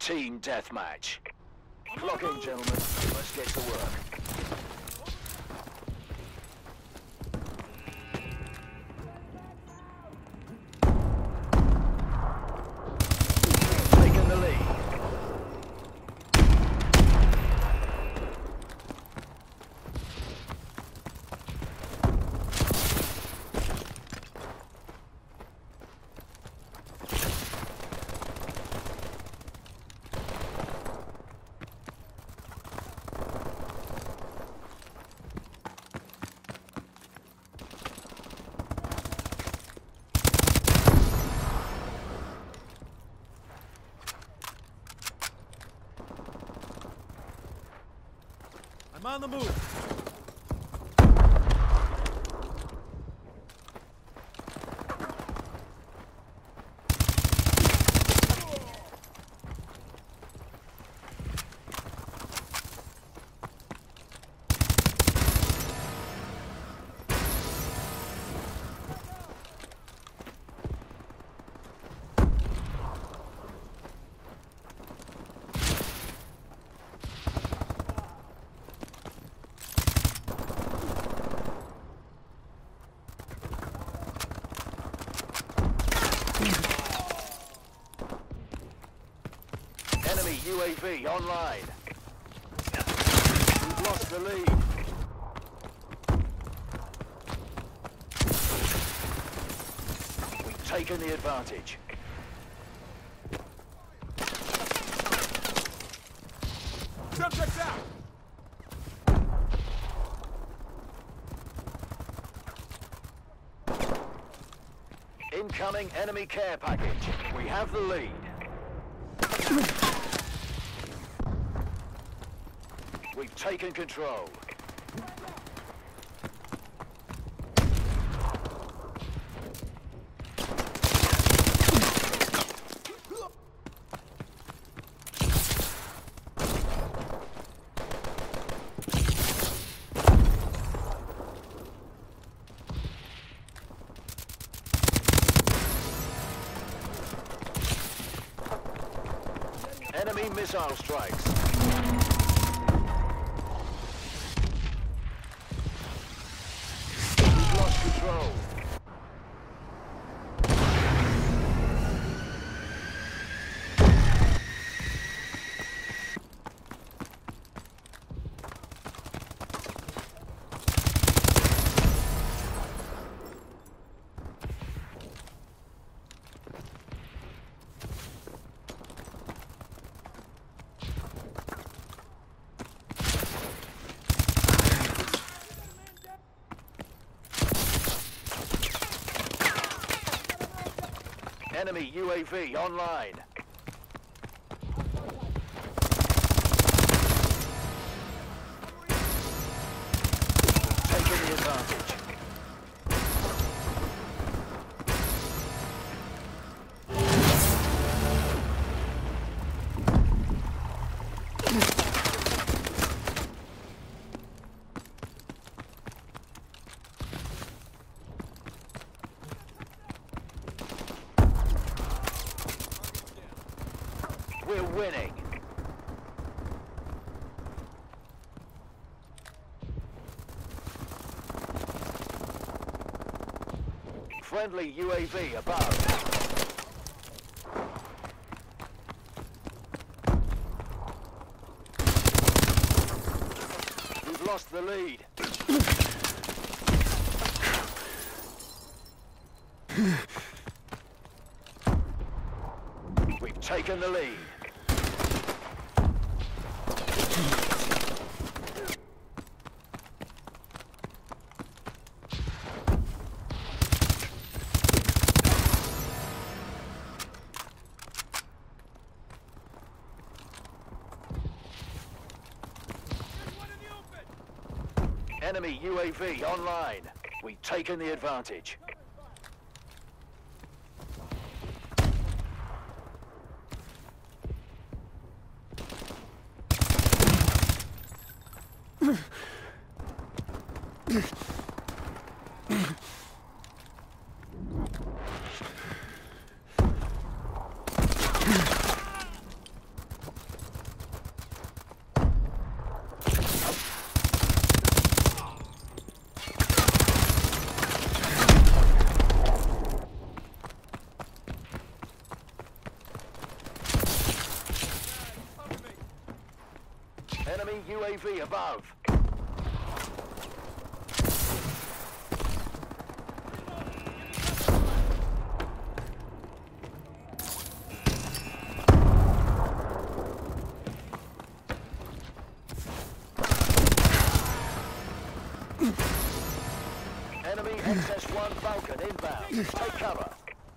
Team deathmatch. Clock in, gentlemen. Let's get to work. Taking the lead. I'm on the move. Enemy UAV online. We've lost the lead. We've taken the advantage. Subjects out! Incoming enemy care package. We have the lead. We've taken control. Enemy missile strikes. We've lost control. Enemy UAV online. Taking the advantage. We're winning. Friendly UAV above. We've lost the lead. We've taken the lead. Enemy UAV online. We've taken the advantage. UAV above. Enemy XS-1 Falcon inbound. Take cover.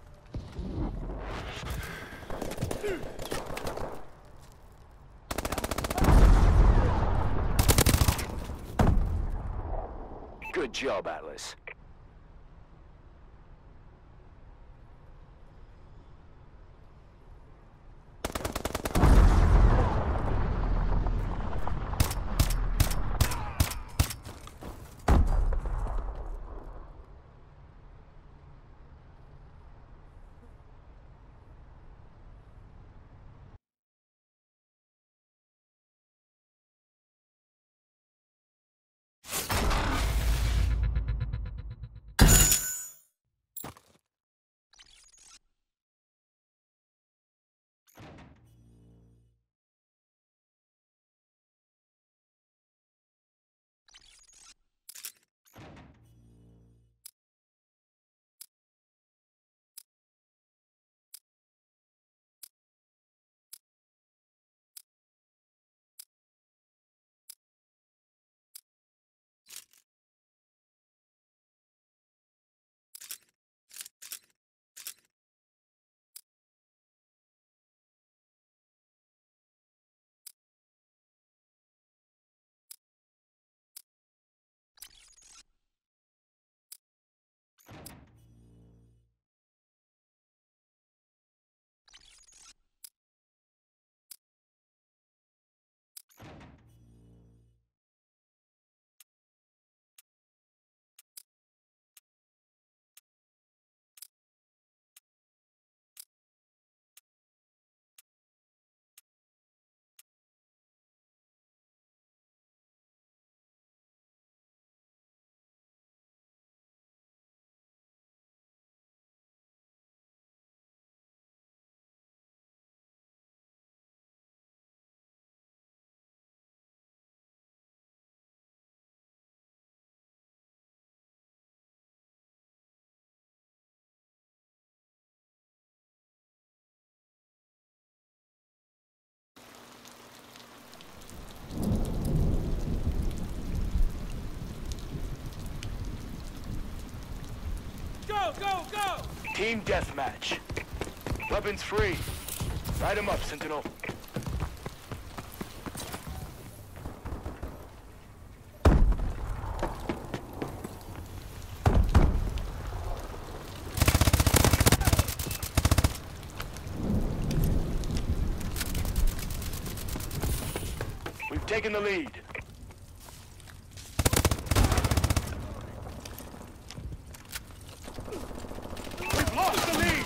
Good job, Atlas. Go, go, go! Team deathmatch. Weapons free. Light 'em up, Sentinel. We've taken the lead. We've lost the lead!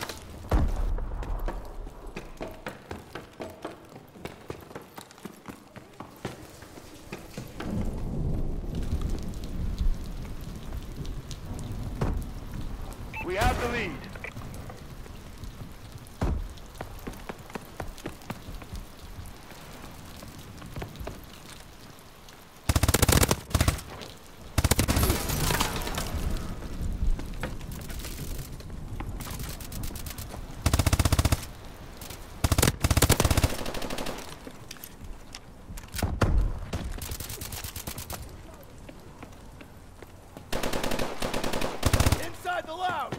We have the lead. Inside the loud!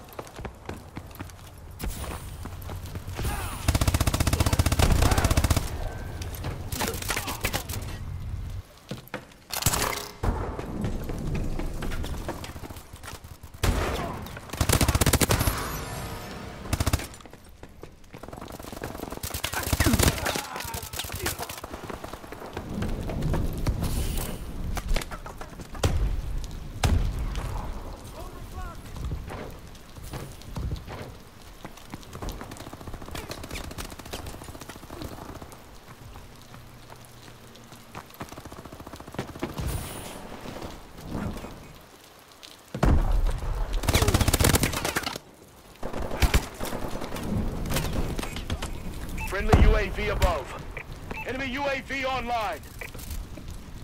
Friendly UAV above. Enemy UAV online.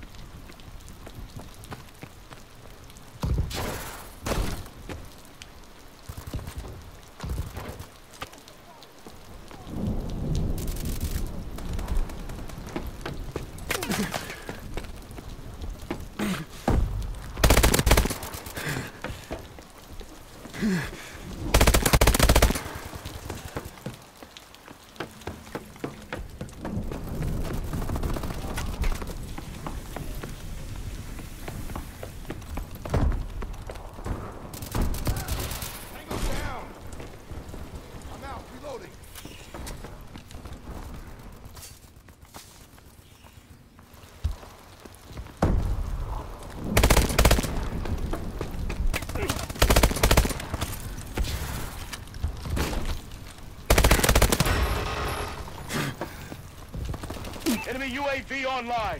Tango down. I'm out. Reloading. Enemy UAV online.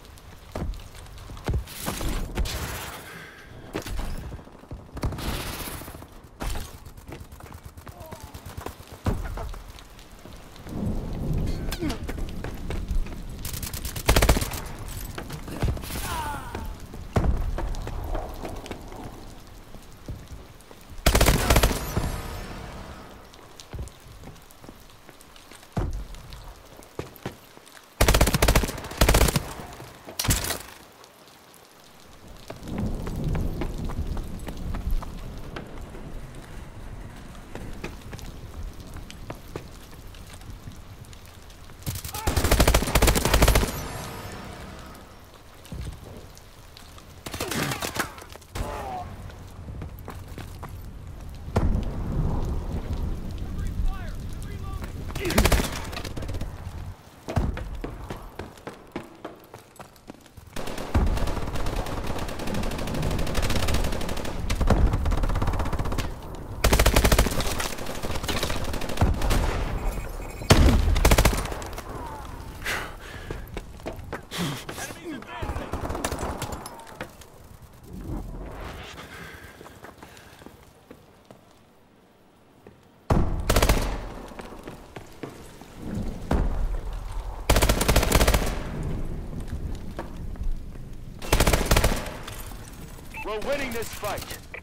We're winning this fight.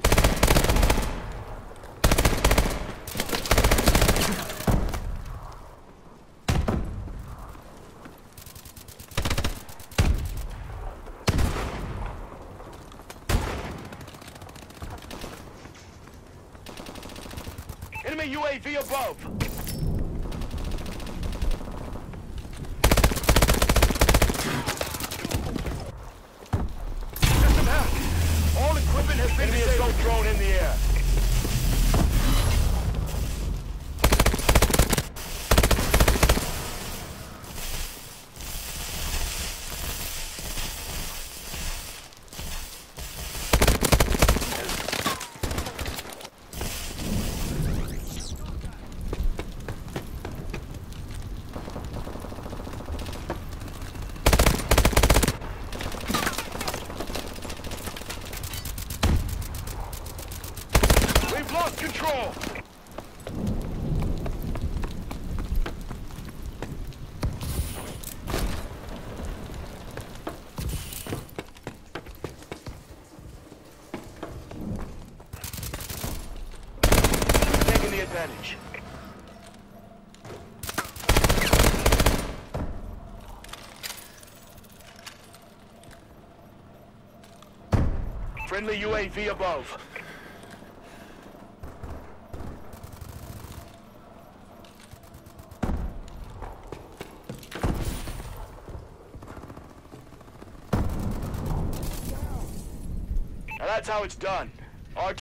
Enemy UAV above. System hacked. All equipment has been disabled. Enemy assault drone in the air. We've lost control. Taking the advantage. Friendly UAV above. Now that's how it's done.